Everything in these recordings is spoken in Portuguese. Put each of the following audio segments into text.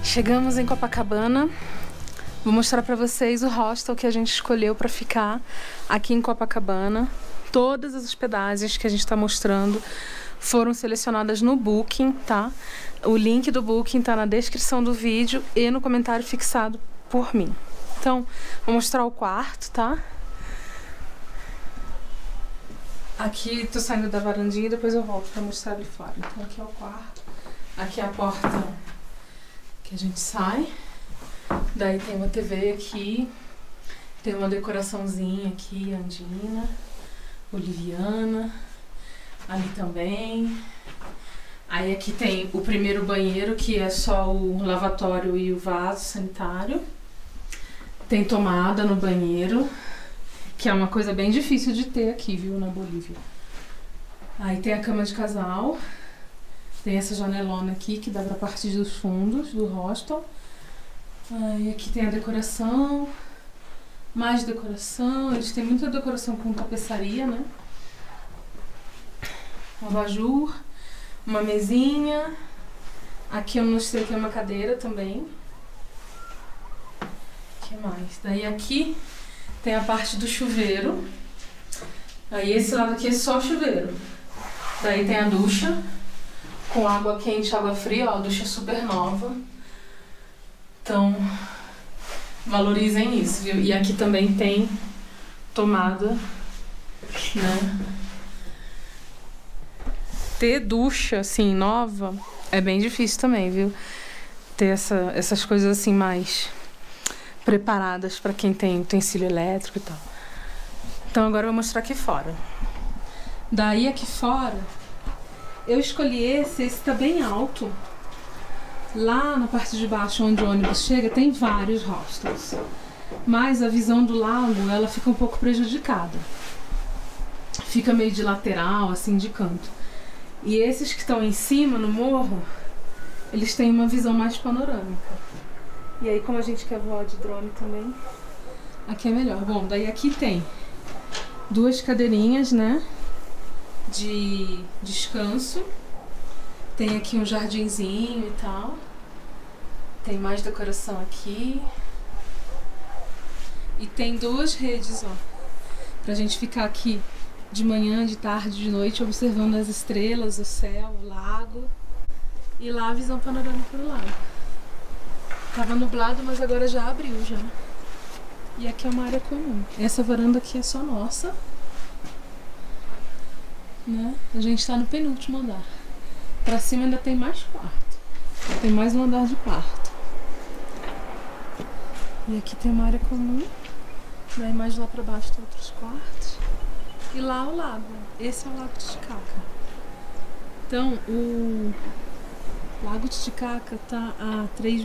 Chegamos em Copacabana. Vou mostrar pra vocês o hostel que a gente escolheu pra ficar aqui em Copacabana. Todas as hospedagens que a gente tá mostrando foram selecionadas no Booking, tá? O link do Booking tá na descrição do vídeo e no comentário fixado por mim. Então, vou mostrar o quarto, tá? Aqui, tô saindo da varandinha e depois eu volto pra mostrar ali fora. Então, aqui é o quarto. Aqui é a porta que a gente sai. Daí tem uma TV aqui. Tem uma decoraçãozinha aqui, andina, boliviana. Ali também. Aí aqui tem o primeiro banheiro, que é só o lavatório e o vaso sanitário. Tem tomada no banheiro, que é uma coisa bem difícil de ter aqui, viu, na Bolívia. Aí tem a cama de casal. Tem essa janelona aqui, que dá pra partir dos fundos do hostel. Aí aqui tem a decoração. Mais decoração. Eles têm muita decoração com tapeçaria, né? Um abajur. Uma mesinha. Aqui eu mostrei que é uma cadeira também. O que mais? Daí aqui tem a parte do chuveiro. Aí esse lado aqui é só o chuveiro. Daí tem a ducha. Com água quente, água fria, ó, a ducha super nova. Então, valorizem isso, viu? E aqui também tem tomada, né? Ter ducha, assim, nova, é bem difícil também, viu? Ter essas coisas, assim, mais preparadas pra quem tem utensílio elétrico e tal. Então, agora eu vou mostrar aqui fora. Daí, aqui fora, eu escolhi esse tá bem alto. Lá na parte de baixo, onde o ônibus chega, tem vários hostels. Mas a visão do lago, ela fica um pouco prejudicada. Fica meio de lateral, assim, de canto. E esses que estão em cima, no morro, eles têm uma visão mais panorâmica. E aí, como a gente quer voar de drone também, aqui é melhor. Bom, daí aqui tem duas cadeirinhas, né, de descanso. Tem aqui um jardinzinho e tal. Tem mais decoração aqui. E tem duas redes, ó, pra gente ficar aqui de manhã, de tarde, de noite, observando as estrelas, o céu, o lago. E lá a visão panorâmica do lago. Tava nublado, mas agora já abriu já. E aqui é uma área comum. Essa varanda aqui é só nossa, né? A gente tá no penúltimo andar. Pra cima ainda tem mais quarto. Tem mais um andar de quarto. E aqui tem uma área comum. Daí mais lá pra baixo tem outros quartos. E lá o lago. Esse é o Lago Titicaca. Então, o Lago Titicaca tá a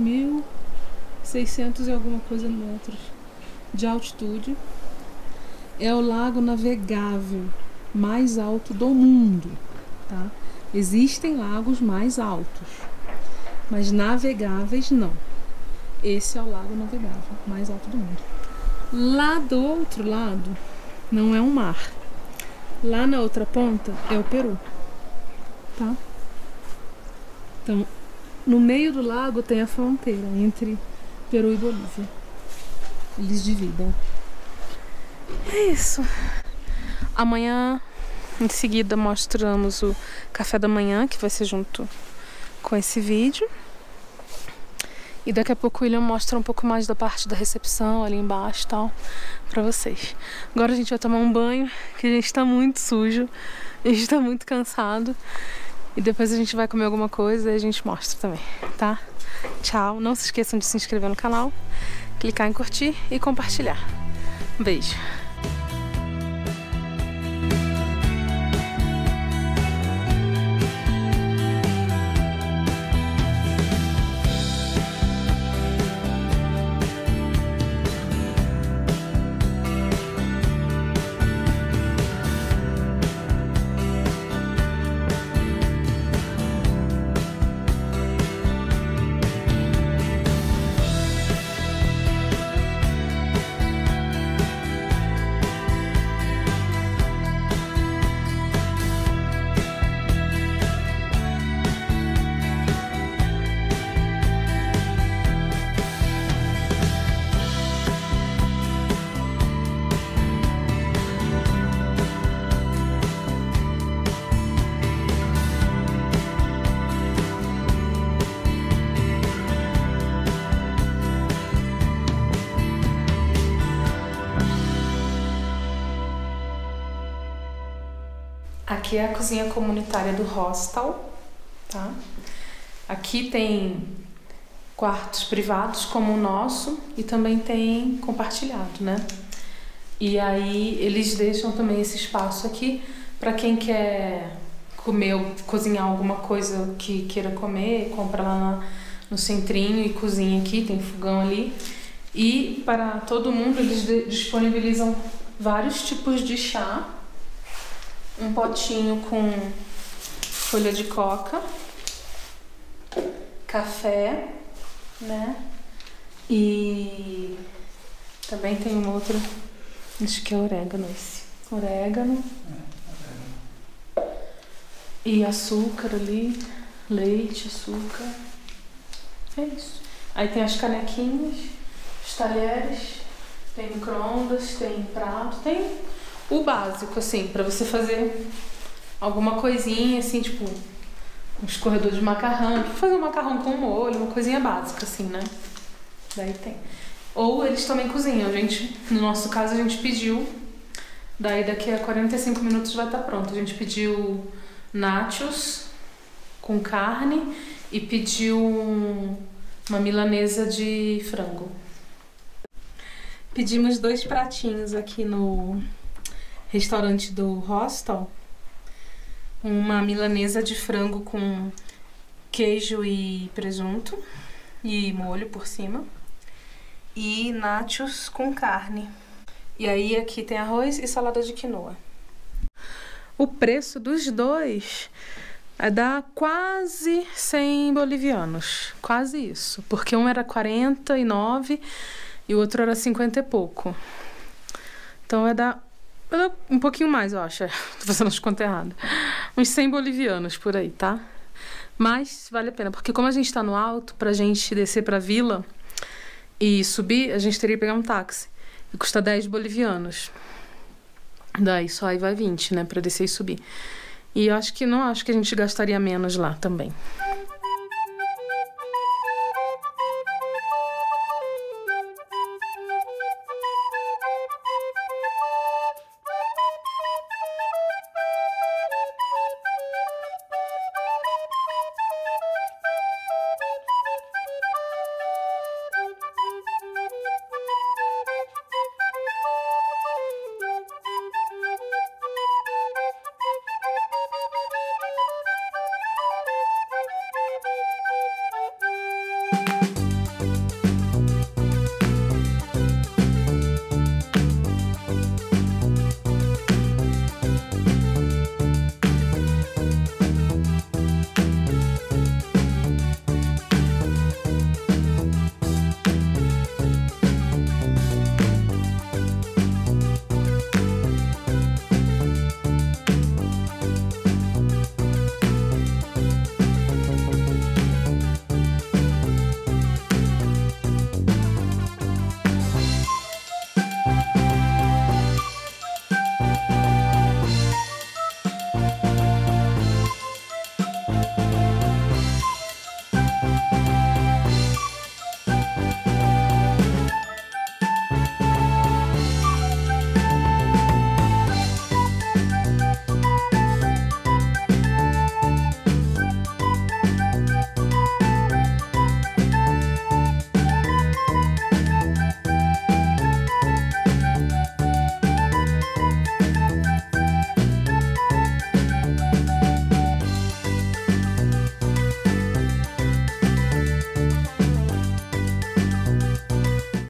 3.600 e alguma coisa metros de altitude. É o lago navegável mais alto do mundo, tá? Existem lagos mais altos, mas navegáveis não. Esse é o lago navegável mais alto do mundo. Lá do outro lado não é um mar. Lá na outra ponta é o Peru, tá? Então, no meio do lago tem a fronteira entre Peru e Bolívia. Eles dividem. É isso. Amanhã, em seguida, mostramos o café da manhã, que vai ser junto com esse vídeo. E daqui a pouco o William mostra um pouco mais da parte da recepção ali embaixo e tal, pra vocês. Agora a gente vai tomar um banho, que a gente tá muito sujo, a gente tá muito cansado. E depois a gente vai comer alguma coisa e a gente mostra também, tá? Tchau, não se esqueçam de se inscrever no canal, clicar em curtir e compartilhar. Um beijo! Aqui é a cozinha comunitária do hostel, tá? Aqui tem quartos privados como o nosso e também tem compartilhado, né? E aí eles deixam também esse espaço aqui para quem quer comer ou cozinhar alguma coisa que queira comer, compra lá no centrinho e cozinha aqui, tem fogão ali. E para todo mundo eles disponibilizam vários tipos de chá, um potinho com folha de coca, café, né? E também tem uma outra, acho que é orégano esse. Orégano. E açúcar ali, leite, açúcar. É isso. Aí tem as canequinhas, os talheres, tem micro-ondas, tem prato, tem o básico, assim, pra você fazer alguma coisinha, assim, tipo, um escorredor de macarrão, fazer um macarrão com molho, uma coisinha básica, assim, né? Daí tem. Ou eles também cozinham, a gente, no nosso caso, a gente pediu, daí daqui a 45 minutos vai estar pronto. A gente pediu nachos com carne e pediu uma milanesa de frango. Pedimos 2 pratinhos aqui no restaurante do hostel. Uma milanesa de frango com queijo e presunto e molho por cima. E nachos com carne. E aí aqui tem arroz e salada de quinoa. O preço dos dois dá quase 100 bolivianos. Quase isso. Porque um era 49 e o outro era 50 e pouco. Então vai dar um pouquinho mais, eu acho. Tô fazendo as contas erradas. Uns 100 bolivianos por aí, tá? Mas vale a pena. Porque como a gente tá no alto, pra gente descer pra vila e subir, a gente teria que pegar um táxi. E custa 10 bolivianos. Daí só aí vai 20, né? Pra descer e subir. E eu acho que não acho que a gente gastaria menos lá também.